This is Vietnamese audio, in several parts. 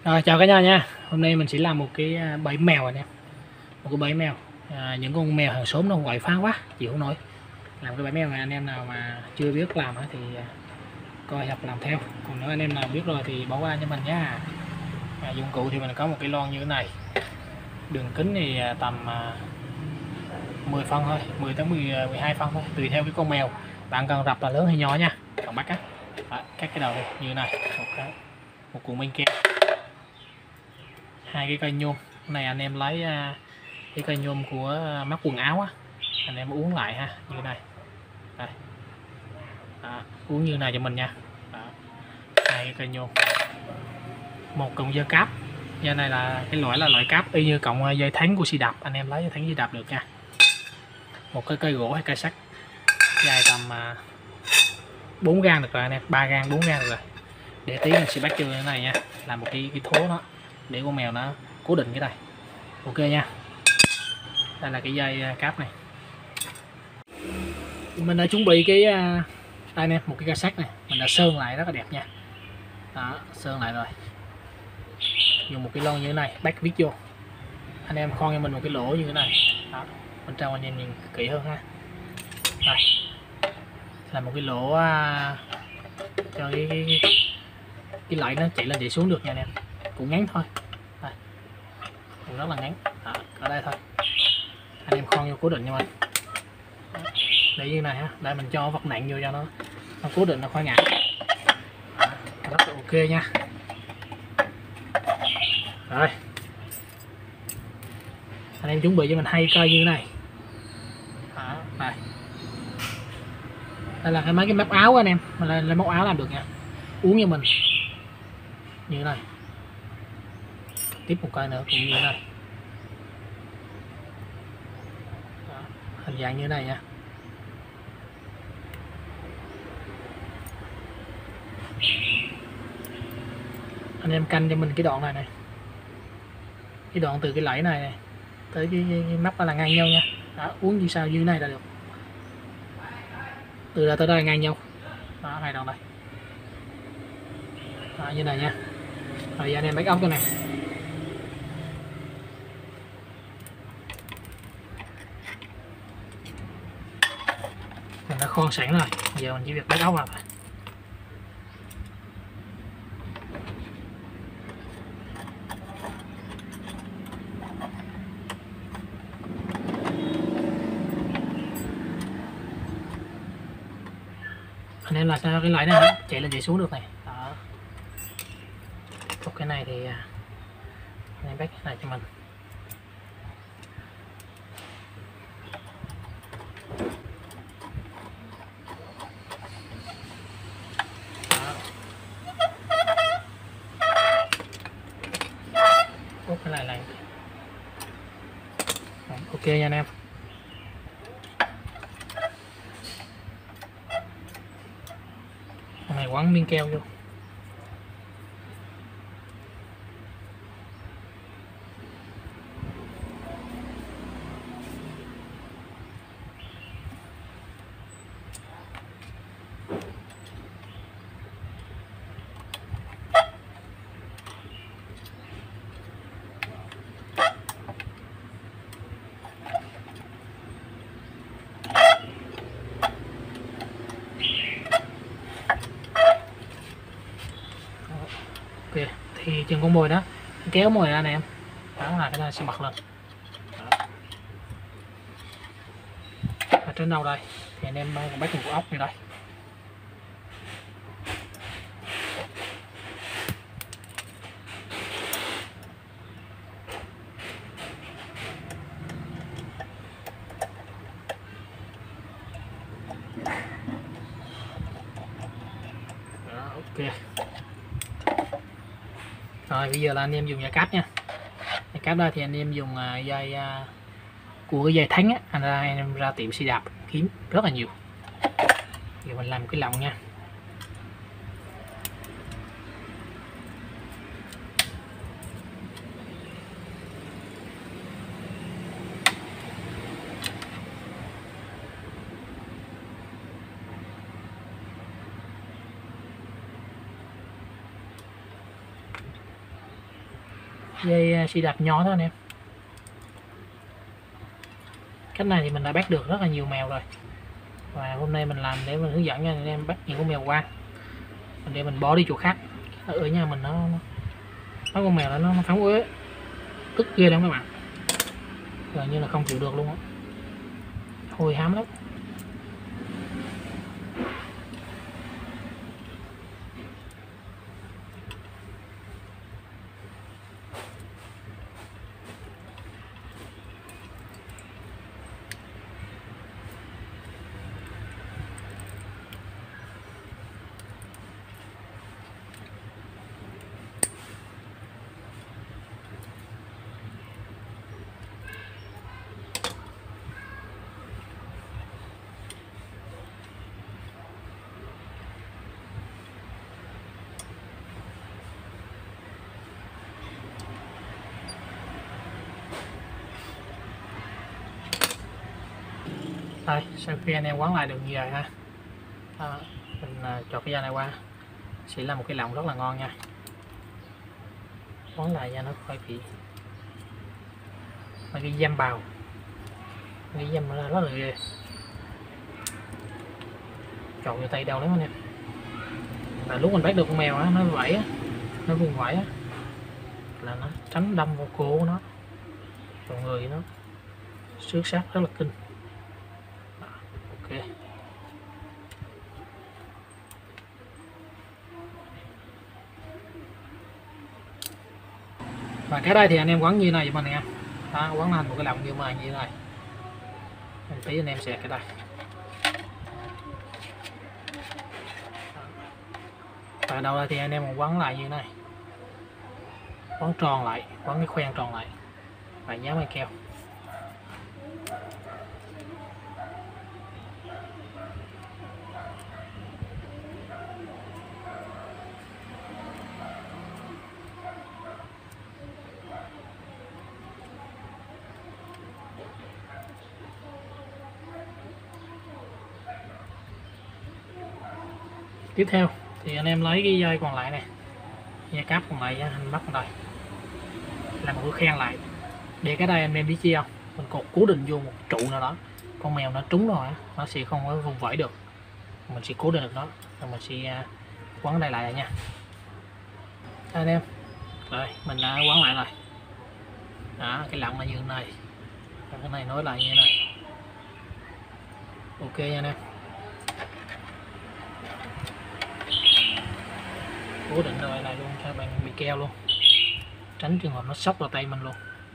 Rồi, chào cả nhà nha. Hôm nay mình sẽ làm một cái bẫy mèo anh em. Một cái bẫy mèo. Những con mèo hàng xóm nó gọi phá quá, chịu không nổi. Làm cái bẫy mèo này anh em nào mà chưa biết làm thì coi học làm theo. Còn nếu anh em nào biết rồi thì bỏ qua cho mình nhá. Dụng cụ thì mình có một cái lon như thế này. Đường kính thì tầm 10 phân thôi, 10 tới 12 phân thôi, tùy theo cái con mèo. Bạn cần rập là lớn hay nhỏ nha. Còn bắt cắt cái đầu này như thế này, một cuộn băng keo, hai cái cây nhôm. Cái này anh em lấy cái cây nhôm của mắc quần áo á, anh em uống lại ha, như thế này. Đây. Đó, uống như này cho mình nha. Đó. Hai cái cây nhôm, một cọng dây cáp. Dây này là cái loại cáp y như cọng dây thắng của xe đạp, anh em lấy dây thắng xe đạp được nha. Một cái cây gỗ hay cây sắt dài tầm 4 gang được rồi anh em, 3 gang 4 gang được rồi. Để tí mình sẽ bắt vô cái này nha, làm một cái thố đó để con mèo nó cố định cái này. Ok nha. Đây là cái dây cáp này. Mình đã chuẩn bị cái đây nè, một cái ca sắt này, mình đã sơn lại rất là đẹp nha. Đó, sơn lại rồi. Dùng một cái lon như thế này, bắt vít vô. Anh em khoan cho mình một cái lỗ như thế này. Đó, bên trong anh em nhìn kỹ hơn ha. Đây. Là một cái lỗ cho cái lẫy nó chạy lên chạy xuống được nha anh em. Cũng ngắn thôi. Đây. Cũng rất là ngắn. Đó, ở đây thôi. Anh em khoan vô cố định cho mình. Để như này ha, để mình cho vật nặng vô cho nó cố định, nó khỏi ngã. Rất là ok nha. Rồi anh em chuẩn bị cho mình 2 cây như thế này. Đó, đây. Đây là mấy cái móc áo anh em, mình lên móc áo làm được nha. Uống cho mình như thế này. Tiếp một cây nữa cũng như thế này. Đó, hình dạng như thế này nha. Anh em canh cho mình cái đoạn này, cái đoạn từ cái lẫy này, tới cái móc là ngang nhau nha. Đó, uống như sao như thế này là được, từ đây tới đây ngang nhau. Đó, hai đoạn đây. Đó, như này nha. Rồi giờ anh em bắt ốc cái này. Mình đã khoan sẵn rồi, giờ mình chỉ việc bắt ốc vào. Anh em là sao cái lẫy này chạy lên chạy xuống được này. Đó. Một cái này thì anh em bắt cái này cho mình. Đó. Cái này là ok nha anh em. Cái này quấn miếng keo vô. Ok, thì chừng con mồi đó kéo mồi ra nè em. Đó là cái này sẽ bật lên. Đó. Ở trên đầu đây thì anh em bắt một ốc như đây. Đó, ok. Rồi bây giờ là anh em dùng dây cáp nha. Dây cáp đây thì anh em dùng dây của cái dây thắng á, anh em ra tiệm xe đạp kiếm rất là nhiều. Giờ mình làm một cái lồng nha. dây xi đạp nhỏ thôi anh em. Cách này thì mình đã bắt được rất là nhiều mèo rồi, và hôm nay mình làm để mình hướng dẫn cho anh em bắt những con mèo quang để mình bỏ đi chỗ khác. Ở nhà mình nó con mèo đó nó phóng uế, tức ghê lắm các bạn, gần như là không chịu được luôn á, hôi hám lắm. Đây, sau khi anh em quấn lại được như vậy ha, mình chọn cái da này qua, sẽ là một cái lọng rất là ngon nha. Quấn lại da nó khỏi bị mấy cái dăm bào, cái dăm nó rất là ghê, chọn vô tay đau lắm anh em. Và lúc mình bắt được con mèo á, nó vẫy á, nó vùng vẫy á, là nó tránh đâm vào cổ của nó, vào người nó xước sát rất là kinh. Ok. Và cái đây thì anh em quấn như này cho mình nha, đó, quấn thành một cái lọng như thế này. Tí anh em xẹt cái đây. Và đầu đây thì anh em quấn lại như thế này, quấn tròn lại, quấn cái khoen tròn lại và dán băng keo. Tiếp theo thì anh em lấy cái dây còn lại này, dây cáp còn lại anh bắt vào đây, làm một cái khen lại. Để cái đây anh em biết chi không, mình cột cố định vô một trụ nào đó, con mèo nó trúng rồi nó sẽ không có vùng vẫy được, mình sẽ cố định được nó, rồi mình sẽ quấn đây lại nha anh em. Rồi mình đã quấn lại rồi đó, cái lọng là như thế này, cái này nối lại như thế này. Ok nha anh em, cố định rồi lại luôn cho bạn bị keo luôn, tránh trường hợp nó xốc vào tay mình luôn.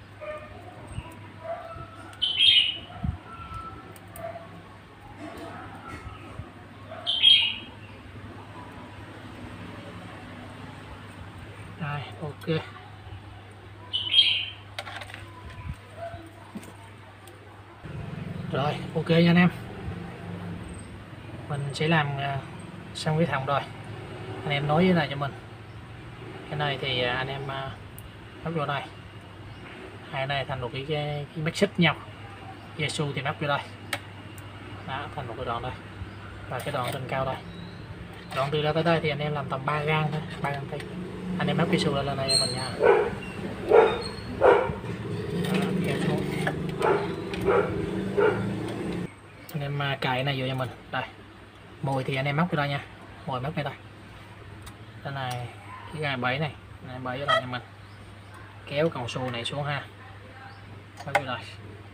Rồi ok. Rồi ok nha anh em, mình sẽ làm xong cái thòng rồi, anh em nối với này cho mình. Cái này thì anh em lắp vô đây, hai này thành một cái mắt xích nhau, dây su thì lắp vô đây đó, thành một cái đoạn đây, và cái đoạn trên cao đây. Đoạn từ đó tới đây thì anh em làm tầm 3 gang thôi, 3 gang tay, anh em lắp cái su lên này cho mình nha. Anh em cài này vô cho mình đây, mồi thì anh em móc vô đây nha, mồi móc ngay đây, cái này cái gai bẫy này, bẫy vô đây cho mình, kéo cầu xù này xuống ha, móc vô đây.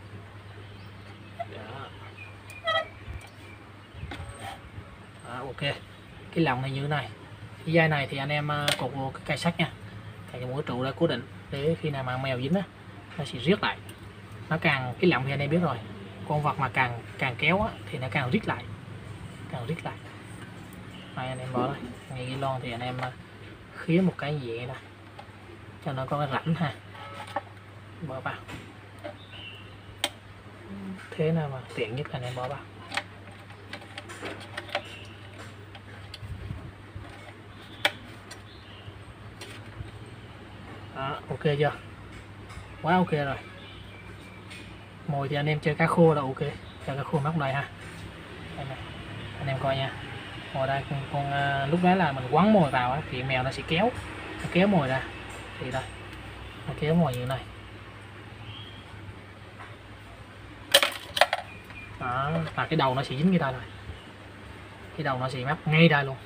Đó, ok. Cái lọng này như thế này, cái dây này thì anh em cột vô cái cây sắt nha, cái mũi trụ đã cố định, để khi nào mà mèo dính á nó sẽ riết lại. Nó càng, cái lọng thì anh em biết rồi, con vật mà càng kéo á, thì nó càng riết lại, Đây anh em bỏ đây, ngay cái lon thì anh em khía một cái gì vậy đó cho nó có cái rãnh ha, bỏ vào thế nào mà tiện nhất là anh em bỏ vào. Đó, ok chưa, quá ok rồi. Mồi thì anh em chơi cá khô là ok, chơi cá khô móc đây ha, đây này, anh em coi nha. Mồi đây lúc đó là mình quấn mồi vào á, thì mèo nó sẽ kéo mồi ra, thì đây nó kéo ngoài như thế này. Đó là cái đầu nó sẽ dính ngay đây rồi, cái đầu nó sẽ mắc ngay đây luôn.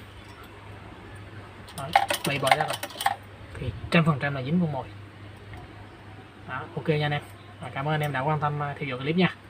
Bị bời ra rồi thì 100% là dính con mồi. Đó, ok nha anh em. Cảm ơn anh em đã quan tâm theo dõi clip nha.